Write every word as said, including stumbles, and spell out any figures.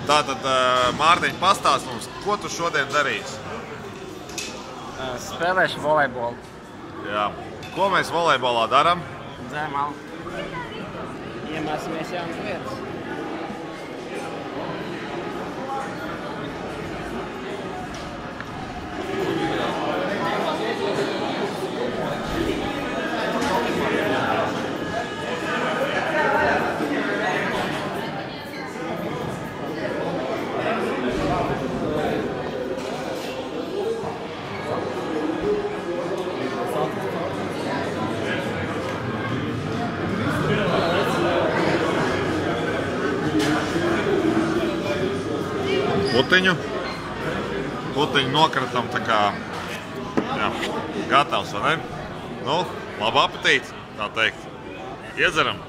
Tātad, Mārtiņ, pastāst mums, ko tu šodien darīsi? Spēlēšu volejbolu. Jā. Ko mēs volejbolā daram? Dzēram alu. Iemācāmies jaunas lietas. Putiņu. Putiņu nokratam tā kā, jā, gatavs, vai ne? Nu, labu apetīti, tā teikt. Iedzeram!